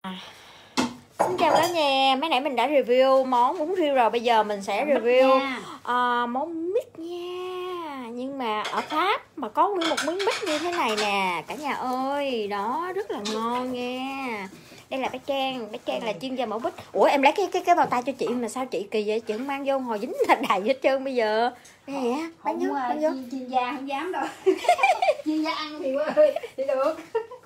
Xin chào cả nhà, mấy nãy mình đã review món bún riêu rồi, bây giờ mình sẽ review món mít nha. Nhưng mà ở Pháp mà có nguyên một miếng mít như thế này nè cả nhà ơi, đó rất là ngon nha. Đây là bé Trang là chuyên gia mẫu mít. Ủa em lấy cái bao tay cho chị mà sao chị kỳ vậy, chị không mang vô hồi dính thành đầy hết trơn bây giờ. Đây nè, bán vô. Chuyên gia không dám đâu. Chuyên gia ăn thì được.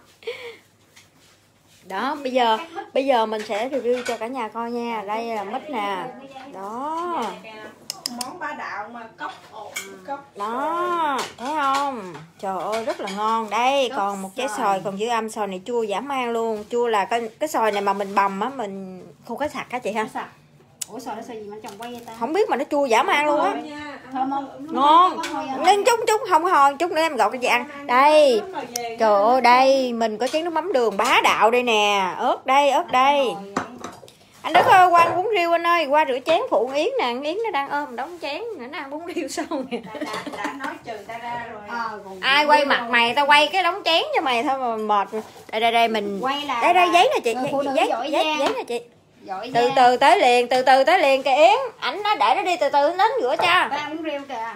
Đó, bây giờ mình sẽ review cho cả nhà coi nha. Đây là mít nè. Đó. Món bá đạo mà cốc. Đó, thấy không? Trời ơi rất là ngon. Đây còn một trái xoài còn dư âm, xoài này chua dã man luôn. Chua là cái xoài này mà mình bầm á, mình không có sặc á chị ha. Ủa xoài nó xoài gì mà chồng quay vậy ta? Không biết mà nó chua dã man luôn á. Thơm không? Ngon. Nên chút không hồi chút nữa em gọi cái gì ăn. Đây. Trời ơi đây, mình có chén nước mắm đường bá đạo đây nè. Ớt đây. Anh Đức ơi, qua ăn bún riêu anh ơi, qua rửa chén phụ Yến nè, Yến nó đang ôm đống chén, nó ăn bún riêu xong nè. Đã nói trừ ta ra rồi. Ai quay mặt mày, tao quay cái đống chén cho mày thôi mà mệt. Đây mình. Đây giấy nè chị, giấy nè chị. Từ từ tới liền kìa Yến, ảnh nó để nó đi từ từ đến rửa cho. Ba bún riêu kìa.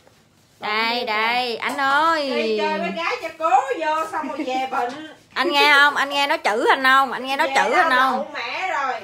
Đây, anh ơi. Đi chơi với gái cho cố vô xong rồi về bệnh. Anh nghe không? Anh nghe nó chữ anh không? Anh nghe nó chữ anh không? Mẹ rồi.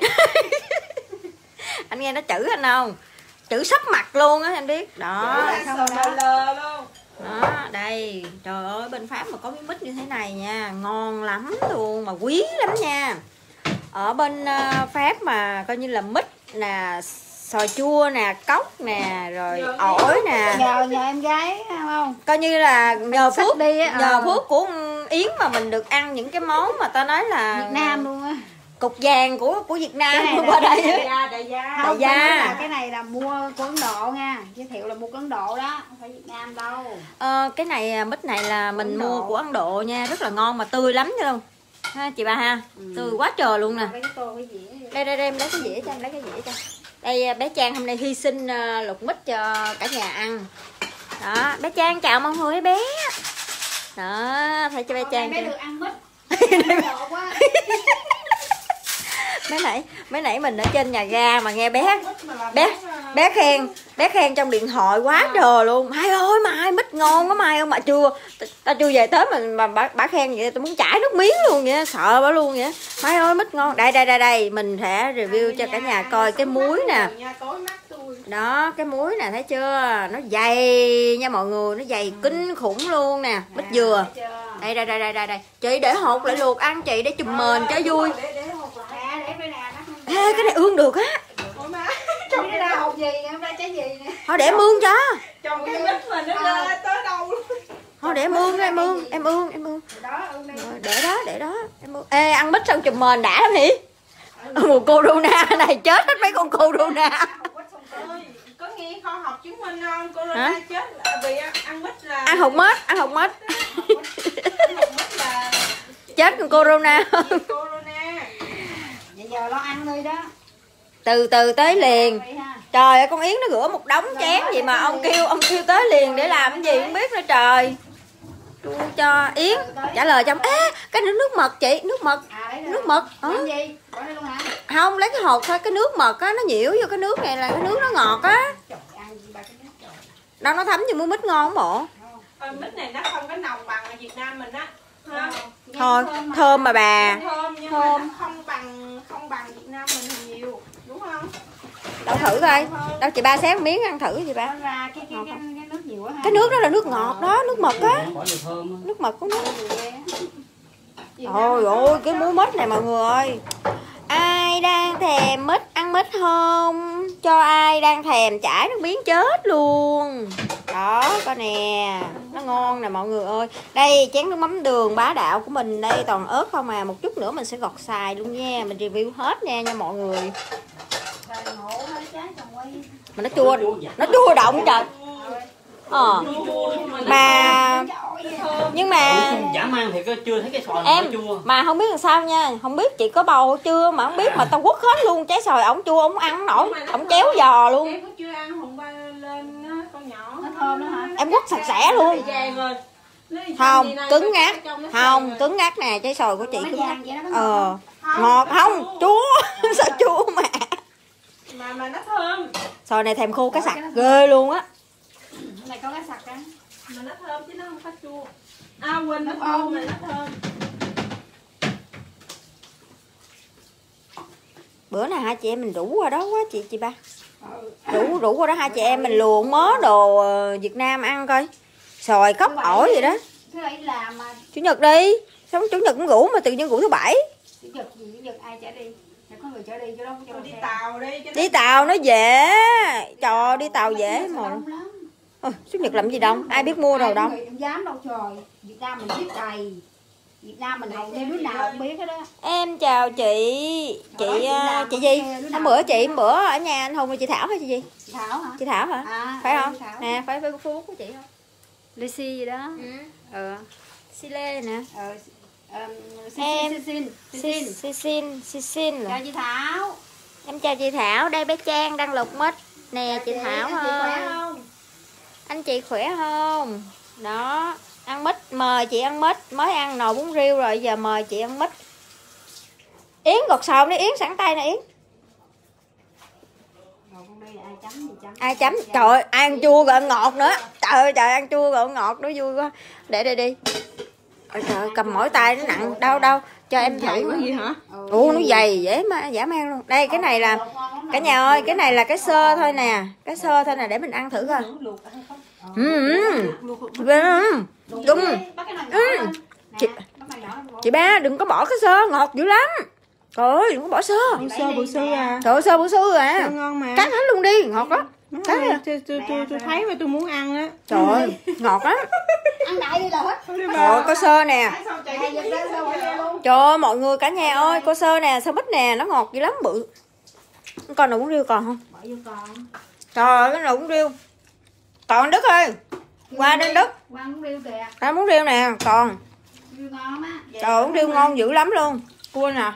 Anh nghe nó chữ anh không? Chữ sắp mặt luôn á anh biết. Đó, không lờ luôn. Đó, đây. Trời ơi, bên Pháp mà có miếng mít như thế này nha, ngon lắm luôn mà quý lắm nha. Ở bên Pháp mà coi như là mít nè, xoài chua nè, cốc nè, rồi ổi nè. Nhờ em gái không? Coi như là nhờ phước đi á. Nhờ phước của Yến mà mình được ăn những cái món mà ta nói là Việt Nam luôn á. Cục vàng của Việt Nam qua đây. Đại gia. Cái này là mua của Ấn Độ nha. Giới thiệu là mua của Ấn Độ đó, không phải Việt Nam đâu. Cái này mít này là mình mua của Ấn Độ nha, rất là ngon mà tươi lắm chứ luôn. Ha chị ba ha. Tươi quá trời luôn nè. Đây em lấy cái dĩa cho, Đây bé Trang hôm nay hy sinh luộc mít cho cả nhà ăn. Đó, bé Trang chào mọi người bé. Đó, thấy cho bé Trang bé được ăn mít. Mấy nãy mình ở trên nhà ga mà nghe bé khen trong điện thoại quá trời luôn. Mai ơi Mai mít ngon quá Mai ơi, mà tao chưa về tới mà bà khen vậy tao muốn chảy nước miếng luôn vậy, sợ bà luôn vậy. Mai ơi mít ngon. Đây mình sẽ review cho cả nhà coi cái muối nè. Đó, cái muối nè thấy chưa? Nó dày nha mọi người, nó dày kinh khủng luôn nè, mít dừa. Đây. Chị để hột lại luộc ăn chị để chùm mền cho vui. Ê, cái này ương được á. Trong cái hột gì nè, hôm nay trái gì nè. Thôi để em ương cho. Trong cái mít mình nó lên tới đâu luôn. Thôi để em ương, em ương. Để đó, em ương. Ê, ăn mít xong chùm mền đã lắm hỉ. Mùa corona này chết hết mấy con corona. Có nghe khoa học chứng minh không? Corona chết vì ăn mít là ăn hột mít. Chết con corona. Giờ lo ăn thôi đó. Từ từ tới liền. Trời ơi con Yến nó rửa một đống chén gì mà ông kêu tới liền để làm cái gì không biết nữa trời. Cho Yến trả lời cho. Ê, cái nước mật chị, nước mật. Không, lấy cái hột thôi, cái nước mật á nó nhiễu vô cái nước này là cái nước nó ngọt á. Đâu nó thấm như muối mít ngon không bộ. Mít này nó không có nồng bằng ở Việt Nam mình á. Thôi, thơm mà bà. Thơm nhưng mà không bằng Việt Nam mình thì nhiều, đúng không? Đâu thử coi. Đâu chị ba xé miếng ăn thử chị ba. Cái nước đó là nước ngọt đó, nước mật á. Nước mật của nó. Ôi ôi, cái muối mít này mọi người ơi. Ai đang thèm mít, ăn mít không? Cho ai đang thèm chảy nước miếng chết luôn. Đó, coi nè. Nó ngon nè mọi người ơi. Đây, chén nước mắm đường bá đạo của mình. Đây, toàn ớt không à. Một chút nữa mình sẽ gọt xài luôn nha. Mình review hết nha mọi người. Mà nó chua động trời. Mà nhưng mà dã man thì chưa thấy cái xoài em chua. mà không biết làm sao nha, không biết chị có bầu chưa mà không biết mà tao quất hết luôn trái xoài ổng chua ổng ăn nổi, ổng chéo giò luôn. Em chưa ăn hôm qua lên con nhỏ nó thơm đó hả? Em quất sạch sẽ luôn. Không cứng ngắt, không cứng ngắt nè, trái xoài của chị cứng ngắt. Ngọt không? Chua. Sao chua mà. Mà nó thơm. Xoài này thèm khô cá sặc ghê luôn á. Cái này có cá sặc á. Mà nó thơm chứ nó không có chua. Quên nó thơm mà nó thơm. Bữa nào hai chị em mình rủ qua đó quá chị ba. Rủ qua đó hai chị em mình luộc mớ đồ Việt Nam ăn coi. Xoài khóc ổi gì đó. Thứ bảy làm mà. Chủ nhật đi. Sống chủ nhật cũng rủ mà tự nhiên rủ thứ bảy. Chủ nhật ai chở đi? Có người chở đi chứ đâu có Đi tàu đi. Đi tàu nó dễ. Trời đi tàu dễ mà. Chủ nhật làm gì đâu, ai biết mua đâu đâu. Không dám đâu trời. Việt Nam mình biết đầy. Việt Nam mình hầu như đứa nào cũng biết hết đó. Em chào chị gì? Hôm bữa ở nhà anh Hùng và chị Thảo hay chị gì? Chị Thảo hả? Chị Thảo hả? Phải không? Nè, phải Facebook của chị không? Lucy gì đó. Si Lê nè. Em Xin chào chị Thảo. Em chào chị Thảo, đây bé Trang đang lục mít. Nè chị Thảo ơi. Anh chị khỏe không? Đó, ăn mít, mời chị ăn mít. Mới ăn nồi bún riêu rồi, giờ mời chị ăn mít. Yến gọt sòm đi, Yến sẵn tay nè Yến. Ai chấm? Trời ơi, ăn chua rồi ăn ngọt nữa. Trời ơi, ăn chua rồi ăn ngọt nó vui quá. Để đây đi. Ôi trời ơi, cầm mỗi tay nó nặng. Đâu, cho em thử. Gì hả? Nó dày dễ mà giả man luôn. Đây cái này là cả nhà ơi, cái này là cái sơ thôi nè. Cái sơ thôi nè để mình ăn thử coi. Đúng. Chị ba đừng có bỏ cái sơ, ngọt dữ lắm. Trời ơi, đừng có bỏ sơ. Bự sư à. Trời ơi, sơ bự sư à. Ngon mà. Cắt hết luôn đi, ngọt lắm. Tôi thấy mà tôi muốn ăn á. Trời ơi, ngọt lắm. Ăn đại đi là hết. Rồi, có sơ nè. Trời ơi, mọi người cả nhà ơi, cô sơ nè, sơ bít nè, nó ngọt dữ lắm, bự. Con nào bún riêu còn không? Trời ơi, cái nào bún riêu. Còn Đức ơi. Qua đến Đức. Qua bún riêu kìa. Đó bún riêu nè, còn. Riêu ngon á. Trời ơi, bún riêu ngon dữ lắm luôn. Cua nè.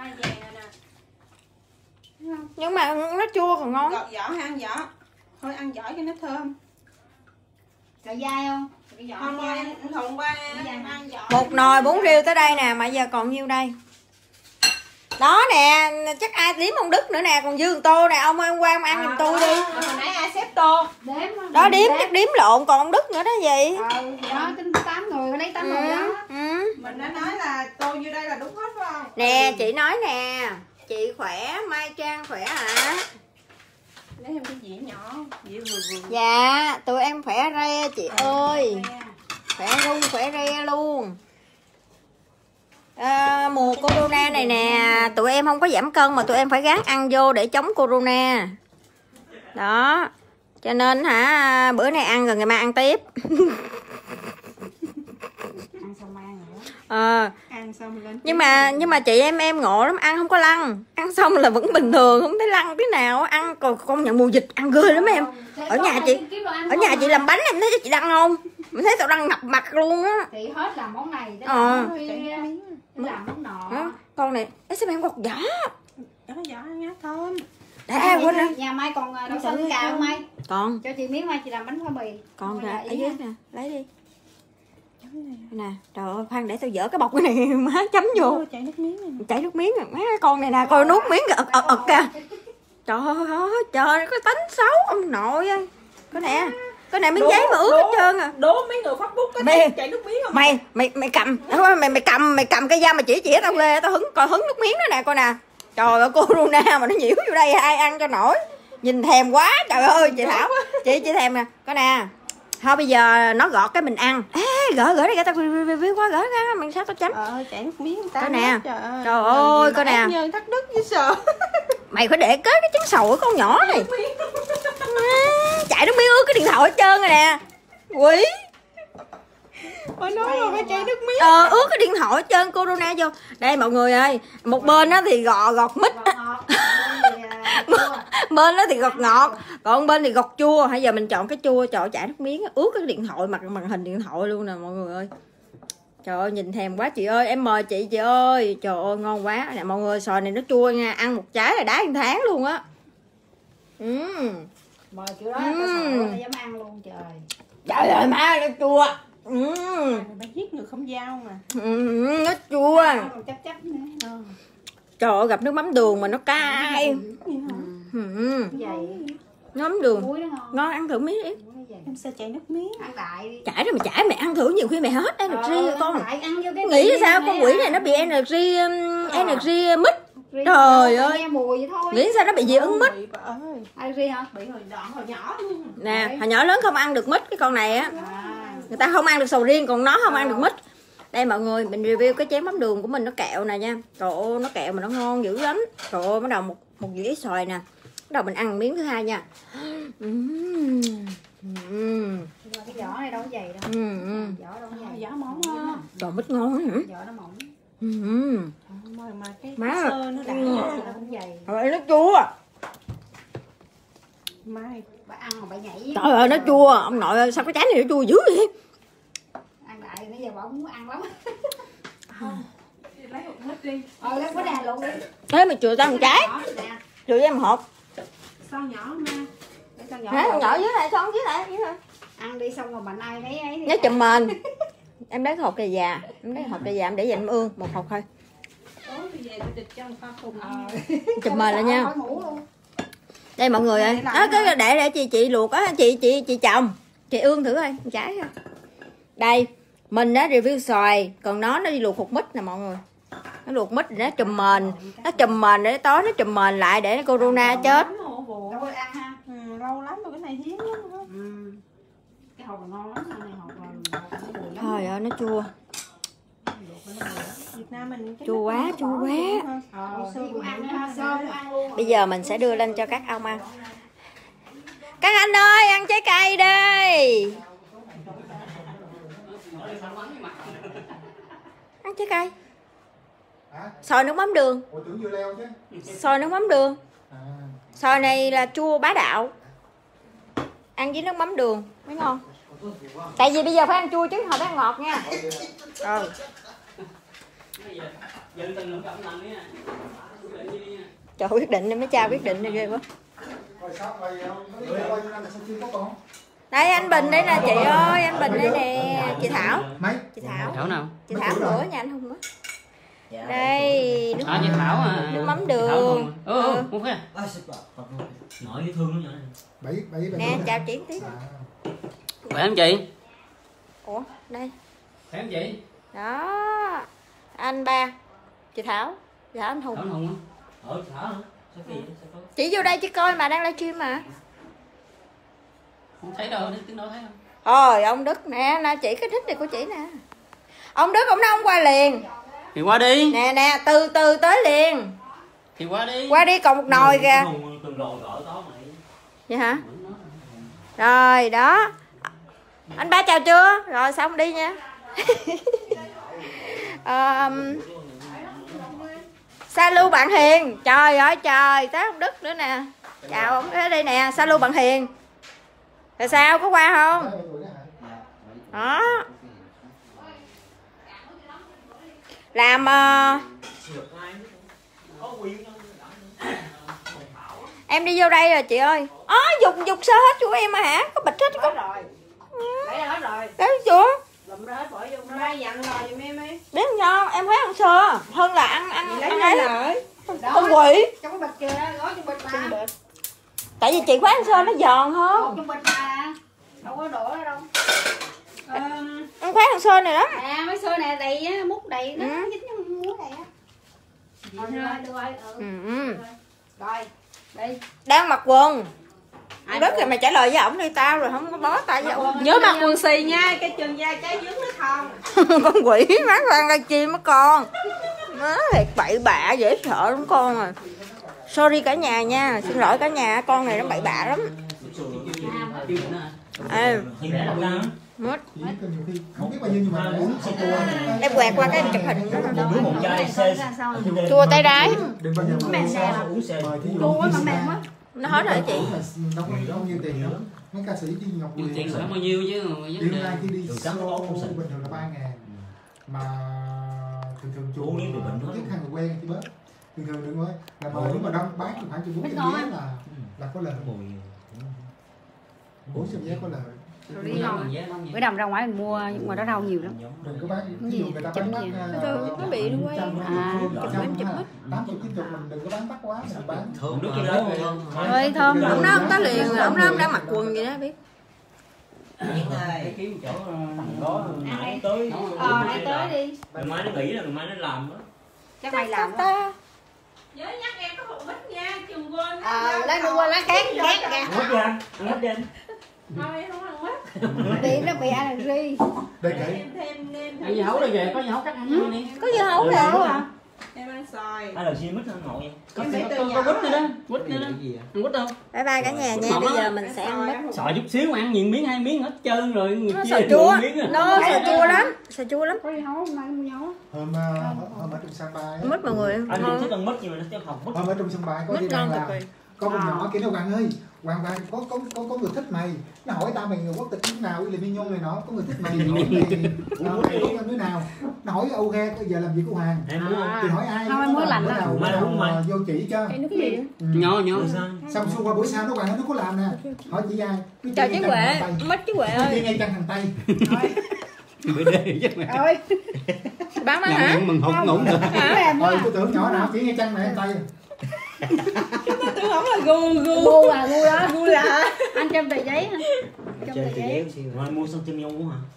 Nhưng mà nó chua còn ngon. Gọt vỏ hay ăn vỏ? Thôi ăn vỏ cho nó thơm. Cà dai không? Không ơi, anh Thuận qua ăn vỏ. Một nồi bún riêu tới đây nè, mà giờ còn nhiêu đây? Đó nè, chắc ai đếm ông Đức nữa nè, còn dư một tô nè, ông ơi, ông qua ông ăn giùm tôi đi. Hồi nãy ai xếp tô? Đó đếm, chắc đếm lộn, còn ông Đức nữa đó gì? Đó, tính 8 người, lấy 8 người đó. Mình đã nói là tô như đây là đúng hết phải không? Nè, chị nói nè, chị khỏe, Mai Trang khỏe hả? Lấy em cái dĩa nhỏ, dĩa vừa. Dạ, tụi em khỏe re chị ơi. Khỏe re luôn. Mùa corona này nè, tụi em không có giảm cân mà tụi em phải gắng ăn vô để chống corona. Đó. Cho nên hả, bữa nay ăn rồi ngày mai ăn tiếp. Ăn xong ăn nữa. Ăn xong lên. Nhưng mà chị em ngộ lắm, ăn không có lăn. Ăn xong là vẫn bình thường, không thấy lăn tí nào. Ăn còn công nhận mùa dịch ăn ghê lắm em. Ở nhà chị làm bánh em thấy chị đăng không? Mình thấy tao đăng ngập mặt luôn á. Chị hết làm món này, làm món nọ. Con này, sao em gọt vỏ? Đó vỏ ăn nhá thơm. Đã quên rồi. Nhà Mai còn đậu xanh cà không Mai? Còn. Cho chị miếng Mai, chị làm bánh phở mì. Còn kìa, ở dưới nè, lấy đi. Nè, trời ơi, khoan để tao dỡ cái bọc cái này má chấm vô. Chảy nước miếng này. Chảy nước miếng rồi, má con này nè, coi nuốt miếng ực kìa. Trời ơi, có tánh xấu ông nội ơi. Cái này miếng giấy mà ướt hết trơn à. Đố mấy người Facebook có chảy nước miếng không? Mày cầm cái dao mà chỉ tao ghê, tao hứng nước miếng đó nè coi nè. Trời ơi, corona mà nó nhiễu vô đây ai ăn cho nổi. Nhìn thèm quá, trời ơi, chị Thảo. Chị thèm nè, coi nè. Thôi bây giờ nó gọt cái mình ăn. Gỡ đây tao review quá, gỡ ra mình sao tao chấm. Chảy nước miếng ta. Coi nè. Trời ơi, coi nè. Nhân thắt Đức với sợ. Mày phải để cái trứng sầu của con nhỏ này. Chạy nước miếng ướt cái điện thoại hết trơn rồi nè. Quỷ. Phải nói mà phải chảy nước miếng. Ướt cái điện thoại hết trơn, corona vô. Đây mọi người ơi, một bên đó thì gọt mít. Bên đó thì gọt ngọt, còn bên thì gọt chua. Bây giờ mình chọn cái chua, chảy nước miếng ướt cái điện thoại, màn hình điện thoại luôn nè mọi người ơi. Trời ơi nhìn thèm quá chị ơi, em mời chị ơi. Trời ơi ngon quá nè mọi người, xoài này nó chua nha, ăn một trái là đá 1 tháng luôn á. Mời kiểu đó, tao sợ tao dám ăn luôn trời. Trời ơi má nó chua. Phải giết người không dao mà. Nó chua. Còn chấp nữa. Trời ơi, gặp nước mắm đường mà nó cay. Vậy Nước mắm đường muối nó ngon. ngon, ăn thử miếng đi. Em sẽ chảy nước miếng. Ăn đại đi. Chảy rồi mà chảy, mẹ ăn thử nhiều khi mẹ hết energy con. Đại, ăn vô cái Nghĩ là sao con quỷ này nó bị energy mít. Trời ơi. Nghe mùi vậy thôi. Nghĩ sao nó bị dị ứng mít. Allergy hả? Bị hồi đoạn hồi nhỏ luôn. Nè, hồi nhỏ lớn không ăn được mít, cái con này á. À. Người ta không ăn được sầu riêng, còn nó không ăn được mít. Đây mọi người, mình review cái chén mắm đường của mình, nó kẹo nè nha. Trời ơi, nó kẹo mà nó ngon dữ lắm. Trời ơi, bắt đầu một dĩa xoài nè. Bắt đầu mình ăn miếng thứ hai nha. Cái vỏ này đâu có dày đâu. Vỏ đâu có dày. Vỏ mỏng ha. Trời, mít ngon hả? Vỏ nó mỏng. Mà cái Má sơ nó đã. Nó không dày. Rồi nó chua. Mai. Bà ăn mà bà nhảy. Trời ơi, nó chua. Ông nội ơi, sao cái trái này nó chua dữ vậy? Ăn đại nãy giờ bà không muốn ăn lắm. Lấy hộp mít đi. Lấy cái đà luôn đi. Thế mà chừa tao một trái. Nè. Chừa cho em hộp. Sao nhỏ ma. Để sao nhỏ. Hả, con nhỏ dưới này, son dưới này. Ăn đi xong rồi mạnh ai nấy ấy. Nhớ chùm mền. Em lấy hộp cây già. Em lấy hộp cây già em để dành em ương. Một hộp thôi. Tối thì về tôi địch trong pha khùng. Chùm mền lại nha. Đây mọi người ơi. Đó, cái để chị luộc á, chị chồng. Chị ương thử coi, trái ha. Đây, mình đã review xoài, còn nó đi luộc hột mít nè mọi người. Nó luộc mít nó chùm mền để tối nó chùm mền lại để corona chết. Đâu có ăn ha. Lâu lắm rồi, cái này hiếm lắm. Cái hộp ngon lắm, này hộp bùi lắm. Trời ơi, nó chua. Việt Nam mình Chua quá. Cũng ăn ha, sơ cũng ăn luôn. Bây giờ mình sẽ đưa lên cho các ông ăn. Các anh ơi, ăn trái cây đi. Ăn trái cây. Xôi nước mắm đường. Ủa tưởng dưa leo chứ. Xôi nước mắm đường. À. Xôi này là chua bá đạo. Ăn với nước mắm đường mới ngon. Tại vì bây giờ phải ăn chua chứ không phải ăn ngọt nha. Ừ. Trời, quyết định em mới trao quyết định này ghê quá. Đây anh Bình đây nè chị ơi, anh Bình đây nè, chị Thảo. Chị Thảo. Thảo nào? Chị Thảo bữa nhà anh Hùng á. Đây, nước Chị Thảo à. nước mắm đường. Muốn phải. Nội dễ thương lắm vậy. Nè, chào chị tí. Khỏe không chị? Ủa, đây. Khỏe không chị? Đó. Anh ba. Chị Thảo. Chị Thảo anh Hùng. Thảo Hùng á. Chị Thảo hả? Sao kỳ vậy? Sao có? Chị vô đây chứ coi mà đang livestream mà. Không thấy đâu, tiếng nói thấy không? Rồi ông Đức nè, chị cái thích này của chị nè. Ông Đức ông nói ông qua liền. Thì qua đi. Nè, từ từ tới liền. Thì qua đi. Qua đi còn một nồi kìa. Vậy hả? Rồi đó. Anh ba chào chưa? Rồi xong đi nha. Sa lưu bạn Hiền. Trời ơi trời, tới ông Đức nữa nè. Chào ông ở đây nè, sa lưu bạn Hiền. Rồi sao, có qua không? Đó. Làm em đi vô đây rồi chị ơi. Dục sơ hết của em mà hả? Có bịch hết có rồi. Lấy hết rồi. đấy chưa? Lụm ra hết bỏ vô. Mai dặn rồi giùm em đi. Biết không? Em thấy ăn sơ hơn là ăn Lấy ấy. rồi. Con quỷ. Trong cái bịch kìa, gói trong bịch mà. Tại vì chị khoái ăn sơ nó giòn hơn. Trong bịch mà. Đâu có đổ ra đâu. Em khoái ăn sơ này lắm. À, mấy xôi này đầy á, múc đầy nó dính trong muối này á. Được rồi. Rồi, đi. Đang mặc quần. Anh Đức rồi mày trả lời với ổng đi, tao rồi không có bó tay với ổng. Nhớ mặc quần xì nha, cái chân da trái dướng nó thon. Con quỷ má khoan ra chim á con. Má thiệt bậy bạ dễ sợ lắm con à. Sorry cả nhà nha, xin lỗi cả nhà, con này nó bậy bạ lắm. Mất. Không biết bao nhiêu nhưng mà uống sô cô. Em quẹt qua cái chụp hình đó. Một chai Chua tay đáy. Đừng bao giờ Mềm nè. Chua quá mà mềm quá. Nó hết rồi chị. Đâu có nhiêu tiền nữa. Mấy ca sĩ đi Ngọc Huyền. Tiền bao nhiêu chứ. Đi hôm nay khi đi show bình thường là 3.000. Mà thường chùa với hai người quen chứ bớt. Thường đừng ơi. Là mời nếu mà đông bán khoảng chừng 400 vé là có lời. 400 vé có lời. Đi ngon. Bữa nào ra ngoài mình mua nhưng mà đó rau nhiều lắm. Đừng có bán ví dụ người ta bán nó bị nó quay. 80 90 mình đừng có bán mắc quá, mình bán Thơm nước cái lớn hơn. Thôi thơm, ổng nói ông tá liền, ổng nói ông đang mặc quần vậy đó biết. Cái kiếm chỗ đó nãy tới. Hãy tới đi. Ngày mai nó nghỉ là ngày mai nó làm đó. Chắc mày làm đó. Ta. Nhớ nhắc em có hộp mít nha, chừng quên. Lấy mua lá khác kìa. Mất đi anh, ăn hết đi anh. Thôi em không ăn mít. Bị nó bị allergy. đây kể Em thêm nêm. Dưa hấu đây về, có dưa hấu cắt ăn đi. Có dưa hấu nè. Em ăn xoài. Ai là xin mít hơn ngồi vậy? Có quýt nữa đó, quýt nữa đó. Ăn quýt không? Bye bye cả nhà nha. Bây giờ mình sẽ ăn mít. Sợ chút xíu mà ăn nhiều miếng 2 miếng hết trơn rồi người Nó kia sợ chua. miếng à. Nó sợ chua lắm. Sợ chua lắm. Có dưa hấu mai mua dưa hấu. hôm ở trong sân bay Mít mọi người. Anh cũng thích ăn mít nhưng mà nó sẽ học mít. hôm ở trong sân bay có đi Mít đang ngon làm cực kỳ. có con nhỏ kia nó Hoàng ơi Hoàng có người thích mày, nó hỏi tao mày người quốc tịch nước nào, William Nhung này nọ, có người thích mày hỏi mày có nước nào, nó hỏi ok giờ làm gì của Hoàng thì hỏi ai, Không, em mới làm nào vô chỉ cho Cái nước cái gì? Nhỏ xong xuôi qua buổi sau nó Hoàng nó có làm nè, hỏi chị ai Chào chị Huệ, mít chị Huệ ơi. chị ngay chân thằng Tây bữa đây chứ mày. Ơi. Bán má hả? Mừng hụt ngủ nữa. thôi tôi tưởng nhỏ nào chỉ ngay chân này thằng Tây. Tôi không là gu Gu à, gu đó. gu là Anh trong tờ giấy hả? Trong tờ giấy. Rồi mua xong chim nhung hả?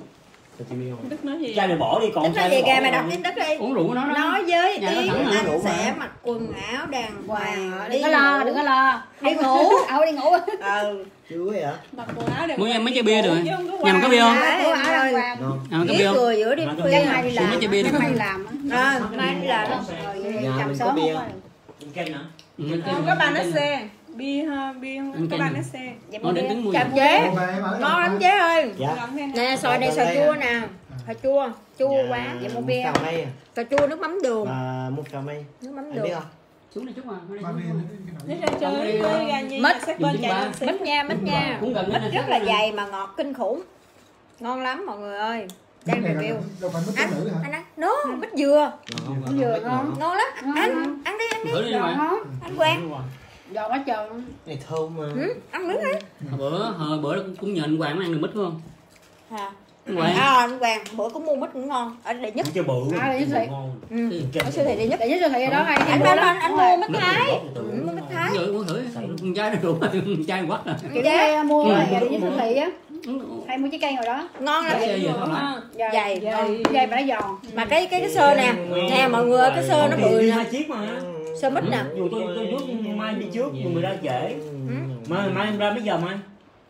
Đức nói gì? Chai này bỏ đi còn Đức nói gì kìa, mày đọc tin Đức đi. Uống rượu của nó đó. Nói với Dạ, nó Yến thẳng hả? anh sẽ mặc quần áo đàng hoàng Đừng có lo, đừng có lo. đi ngủ. Đi ngủ. Chưa hả? Mặc quần áo đẹp. Muốn em mấy chai bia rồi. Nhà mình có bia không? Đấy, Áo đàng ơi. hoàng. Nhà mình có Biết bia không? cười giữa đêm khuya. Chắc mai đi Xuống mấy chai bia đi. Chắc mai làm. Mai đi làm. Nhà Chậm mình có sớm bia. không? Kem hả? Không có Banace. Bia không có Banace. Nó đến tính mua. Chậm chế. Ngon lắm chế ơi. Dạ. Nè xoài này xoài chua nè. Xoài chua, chua Dạ, quá. Vậy mua bia. Cà mây à? Xoài chua nước mắm đường. À, mua cà mây. Nước mắm Anh đường. biết không? Xuống đây chút à. Nó ra chơi gà gì? Mít. Xếp bên chạy lên Mít nha, mít nha. Cũng gần Mít đó rất là dày mà ngọt kinh khủng. Ngon lắm mọi người ơi. Đang review. đâu phải mít nữ hả? Anh ăn. Nó mít dừa. Dừa ngon. Ngon lắm. Ăn đi, ăn đi. Thử đi ngoài. Anh quen. Giòn quá trời. Này thơm mà. Ăn miếng đi. Hồi bữa cũng nhờ anh Hoàng ăn được mít phải không? Hả? Anh Hoàng. Anh Hoàng bữa cũng mua mít cũng ngon. Ở đệ nhất. Chơi bự. Để siêu thị. Ở siêu thị đệ nhất. Để với siêu thị đó hay Anh mua mít Thái. Mua mít Thái. Rồi muốn thử con trai nó đủ con trai quắc à. kiểu như mua để với siêu thị á. Hay mua trái cây rồi đó. Ngon lắm. Dày. Dày mà nó giòn. Mà cái sơ nè. Nè mọi người cái sơ nó bự nè. 2 chiếc mà. Sơ mít nè. Dù tôi rước mai đi trước, dù người ra trễ. Mai em ra mấy giờ mai?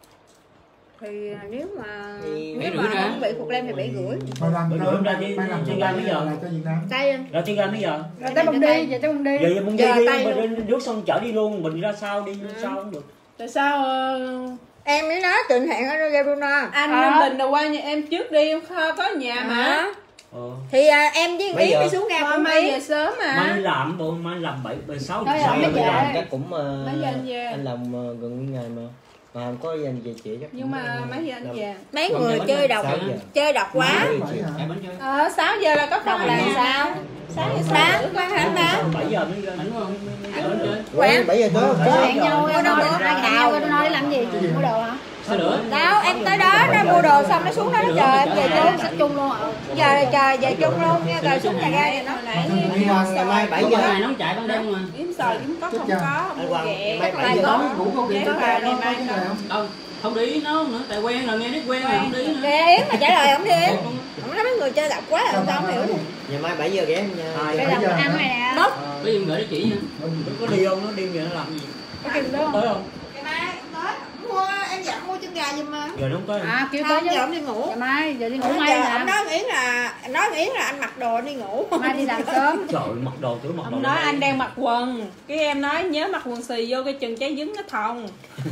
Thì nếu mà ra. không bị cục lem thì 7:30. Mày làm Bữa đâu? ra đi, Mày làm đi ra mấy giờ? cho Việt Nam. Tay Ra chơi ra mấy giờ? Rồi tới bông đi, về tới bông đi. Giờ bông đi Giờ đi, tay mình rước xong chở đi luôn, mình ra sau đi sau cũng được. Tại sao em mới nói tình hẹn ở Garuna. anh Bình là qua nhà em trước đi, em có nhà mà. Thì em với Yến đi xuống ga Thôi cùng mai đi. về sớm mà. Mai làm bộ mai làm 7 6 Thôi, giờ. không Anh biết làm vậy. chắc cũng Mấy giờ anh về? anh làm gần nguyên ngày mà không có dành về trễ chắc. Nhưng mà mấy giờ anh về? Mấy người chơi độc, chơi độc quá. Em bánh chơi. 6 giờ là có Độc là sao? 6 giờ Sáng qua hẳn đó. 7 giờ mới ra. Bánh đúng không? Bánh chơi. Quán. 7 giờ tới. Hẹn nhau ai hẹn nhau nó nói để làm gì? Mua đồ hả? Sao nữa? Đâu em tới đó nó mua đồ xong nó xuống đó nó chờ em về chung. Xách chung luôn ạ. Giờ chờ về chung luôn nha, rồi xuống nhà ga vậy nó. Ngày mai 7 Bữa giờ. này nó không chạy ban đêm mà. Yếm sòi yếm có không có. Anh Hoàng, Ghẹ. mai 7 giờ có. tối ngủ không Ghẹ kịp. có gà này mai Đâu, không đi nó nữa, tại quen rồi nghe biết quen rồi không đi nữa. Kìa Yến mà trả lời không đi Yến. Không nói mấy người chơi độc quá rồi tao không hiểu luôn. Ngày mai 7 giờ ghé em nha. Cái đồng ăn này nè. Mất. Có gì gửi địa chỉ nha. Có đi không? Nó đi vậy nó làm gì? Có kìm đó Tới không? Ngày mai tới mua em dặn mua chân gà giùm mà. Giờ nó không tới. À kêu tới Không, chứ. giờ ông đi ngủ. Ngày mai giờ đi ngủ Giờ mai ông nè. nói Yến là anh mặc đồ đi ngủ. Mai đi làm sớm. Trời mặc đồ tưởng mặc đồ. Ông nói anh đang mặc quần. Cái em nói nhớ mặc quần xì vô cái chừng trái dứng nó thòng.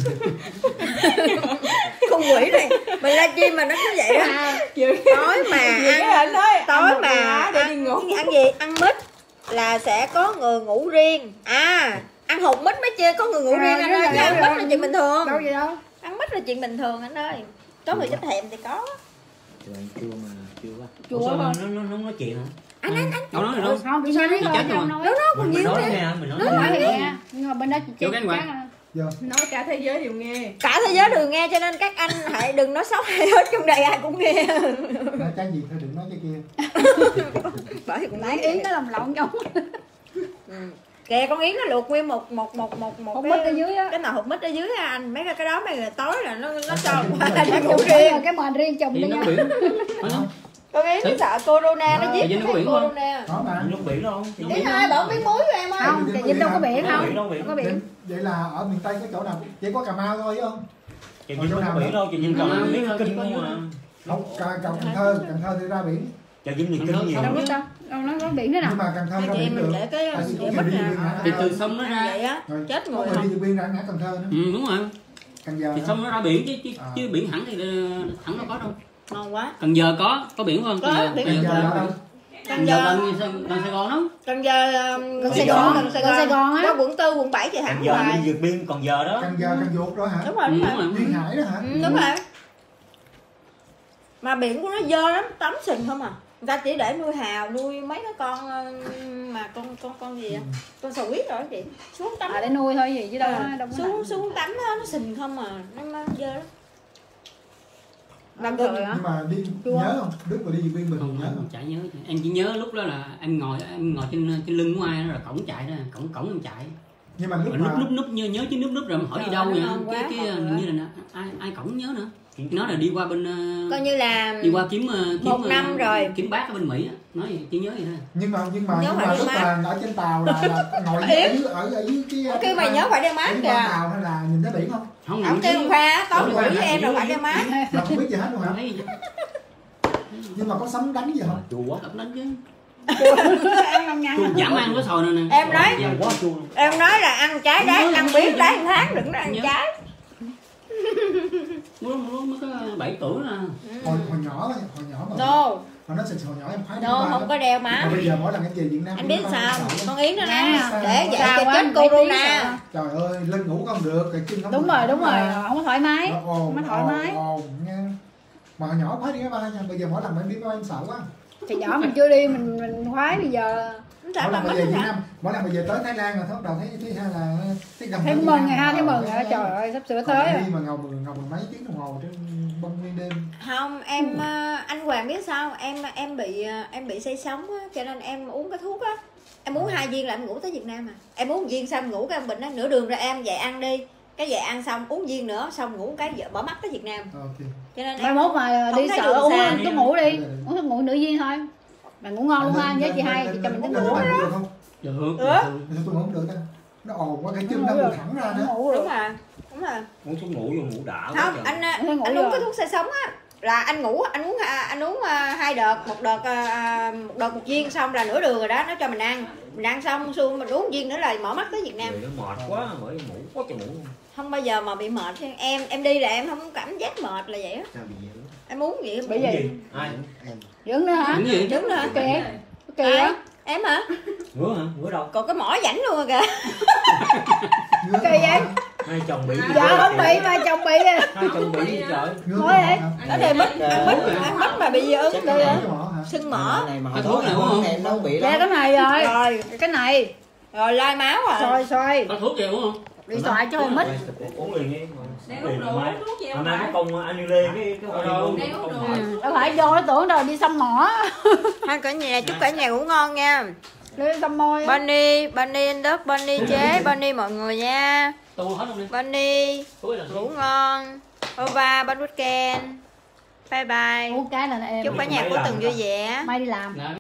Con quỷ này mình ra chi mà nó cứ vậy đó. Tối mà Anh nói tối anh mà mặc để đi ngủ. ăn gì ăn mít là sẽ có người ngủ riêng. Ăn hột mít mới chơi có người ngủ riêng anh ơi, chứ ăn mít là chuyện bình thường. Đâu gì đâu. Ăn mít là chuyện bình thường anh ơi. Có người cho thèm thì có. Trời chua mà chua quá. Chua Sao không? nó nói chuyện hả? Anh Đâu nói được đâu. Không bị sao đấy Chết rồi. nó còn Mình nhiều nói thế. nghe mình nói. nói nè. Nhưng mà bên đó chị Chua cái chắc Hoàng. Giờ nói cả thế giới đều nghe. Cả thế giới đều nghe, cho nên các anh hãy đừng nói xấu ai hết, trong đây ai cũng nghe. nói trái gì thôi đừng nói cái kia. Bởi vì cũng nãy Yến nó làm lộn trong kìa, con Yến nó luộc nguyên một hột mít ở dưới á, cái nồi hột mít ở dưới á anh, mấy cái đó mấy người tối là nó cho qua cái nó ngủ chùm riêng. cái mền riêng chùm đi Thì nó nha. biển. Con Yến nó sợ corona nó giết Vậy nó có nó biển không? corona. Có mà. Nước biển đâu? Yến ơi bỏ miếng muối cho em ơi. Không, Trà Vinh đâu có biển không? Biển. Có biển. Vậy là ở miền Tây có chỗ nào chỉ có Cà Mau thôi phải không? Chị Vinh không có biển đâu, chị Vinh còn biết kinh không mà. Không, Cần Thơ thì ra biển. Chị Vinh thì kinh nhiều. Đâu có đâu, nó có biển nữa nào. Nhưng mà Cần Thơ ra Chị biển mình được. để cái Tại vì dĩa có bít người đi nè. Điện Biên Thì ra. từ sông nó ra. Vậy á, Rồi, chết có người người không? đi Điện Biên ra ngã Cần Thơ nữa. Đúng rồi. Cần Giờ. Thì sông nó ra biển chứ biển hẳn thì hẳn đâu có đâu. Ngon quá. Cần Giờ có biển không? Có, biển. Cần Giờ ở đâu? Cần Giờ gần Sài Gòn đó. Cần Giờ Gần Sài Gòn, gần Sài Gòn á. Có quận 4, quận 7 thì Cần thẳng Giờ hoài. đi vượt biên còn giờ đó. Cần Giờ, Cần Duột đó hả? Đúng rồi, đúng rồi. Duyên Hải đó hả? Đúng rồi. Mà biển của nó dơ lắm, tắm sình không à. Người ta chỉ để nuôi hào, nuôi mấy cái con mà con gì á, con sò huyết rồi đó chị. Xuống tắm. Để nuôi thôi gì chứ đâu đâu có Xuống tắm nó sình không à, nó dơ lắm. Mà Rồi gần á. Nhưng mà đi nhớ không? Đức mà đi Điện Biên mình Không, nhớ không? chả nhớ. Em chỉ nhớ lúc đó là em ngồi trên lưng của ai đó, là cổng chạy đó, cổng em chạy. Nhưng mà lúc Mà mà núp nhớ chứ núp rồi mà hỏi đi Trời đâu ơi, vậy? ngon quá, Cái ngon quá. như là ai cổng nhớ nữa. Nó là đi qua bên coi như là đi qua kiếm một năm rồi. kiếm bác ở bên Mỹ á. Nói chỉ nhớ vậy thôi. nhưng mà Nhớ phải đi lúc mát. mà ở trên tàu là ngồi ở dưới cái Kêu mày nhớ phải đeo mát cái kìa. con tàu hay là nhìn thấy biển không? Không Ông kêu Khoa tối Đúng ngủ rồi, với em rồi phải đeo mát. Là không biết gì hết luôn hả? thấy Nhưng mà có sóng đánh gì không? Chua quá. tập đánh chứ. ăn năm nhăn. Chua giảm ăn có sồi nè. Em nói Quá chua. em nói là ăn trái đát, ăn biết đát 1 tháng, đừng có ăn trái. Mới có 7 tuổi nè. Hồi nhỏ mà No, hồi nó hồi nhỏ em khoái đi no ba không lắm. có đeo Mà má. bây giờ mỗi lần em về Việt Nam Anh biết đi ba sao? sợ lắm. Con Yến nó nói Nha. để vậy Sao cho quá, chết mấy tiếng corona. sợ. Trời ơi lên ngủ không được, cái chân không Đúng được. rồi, đúng rồi, không có thoải mái. Nó ồn, Không có thoải mái. ồn nha. Mà hồi nhỏ khoái đi máy bay nha, bây giờ mỗi lần em đi máy bay em sợ quá. Thì nhỏ mình chưa đi mình khoái, bây giờ Nó Mỗi sợ lần ba mà về mất Việt hả? Nam, mỗi lần mà về tới Thái Lan là bắt đầu thấy là thấy gần thấy Việt mừng Nam. ngày ha, thấy mừng rồi. Trời ơi sắp sửa Còn tới em rồi. đi mà ngồi mười mấy tiếng đồng hồ trên bông nguyên đêm. Không, em anh Hoàng biết sao? Em bị say sóng á, cho nên em uống cái thuốc á. Em uống 2 viên là em ngủ tới Việt Nam à. Em uống 1 viên xong em ngủ cái em bệnh á, nửa đường ra em dậy ăn đi. Cái dậy ăn xong uống viên nữa, xong ngủ cái vợ bỏ mắt tới Việt Nam. Ok. Cho nên Mai em mốt mà không đi thấy sợ đường uống xa. thuốc ngủ đi, uống thuốc ngủ nửa viên thôi. Mà ngủ ngon luôn ha, với chị hai thì cho mình lên tính máy ngủ. bay được không? Được. Ủa? Tôi ngủ không được anh. Nó ồn quá cái chân Ngủ nó được. bị thẳng ra nữa. Ngủ đúng rồi. rồi. Đúng rồi. Muốn thuốc ngủ vô ngủ đã quá Không, trời. anh Ngủ uống rồi. cái thuốc say sóng á là anh uống 2 đợt, một đợt 1 viên xong là nửa đường rồi đó, nó cho mình ăn xong xuông mình uống viên nữa là mở mắt tới Việt Nam. Người nó mệt quá bởi ngủ quá trời ngủ. Không bao giờ mà bị mệt. Em đi là em không có cảm giác mệt là vậy á. Sao bị gì nữa? Em uống vậy Bởi vì Ai? dưỡng nữa hả? Cái gì? đứng nữa hả? Kìa. Kìa. Ai? Em hả? Ngứa hả? Ngứa đâu? Còn cái mỏ rảnh luôn rồi kìa. Ngứa Kỳ vậy? Hai chồng bị. Dạ không bị mà chồng bị à. Hai chồng bị gì trời? Ngứa Thôi cái vậy. mỏ hả? Ở đây ăn bít mà bị dị ứng Chắc đây là á. Cái mỏ hả? Sưng mỏ. này mà Cái hồi thuốc tối này uống không? em nó không bị Dạ lắm. cái này rồi. Rồi, Cái này. rồi lai máu Xoay xoay. Có thuốc gì uống không? Đi xoay cho mít. Uống liền đi. Đang uống rượu uống thuốc gì không Hôm nay phải? có công anule cái Đang uống rượu. Đâu phải vô nó tưởng rồi đi xăm mỏ. hai cả nhà chúc cả nhà ngủ ngon nha. Đi xăm môi. Bonnie anh Đức, Bonnie chế, Bonnie mọi người nha. Tu hết không đi. Bonnie Cuối là ngủ ngon. Ova bon weekend. Bye bye. Uống cái là em. Chúc cả nhà cuối tuần vui vẻ. Mai đi làm. Dạ.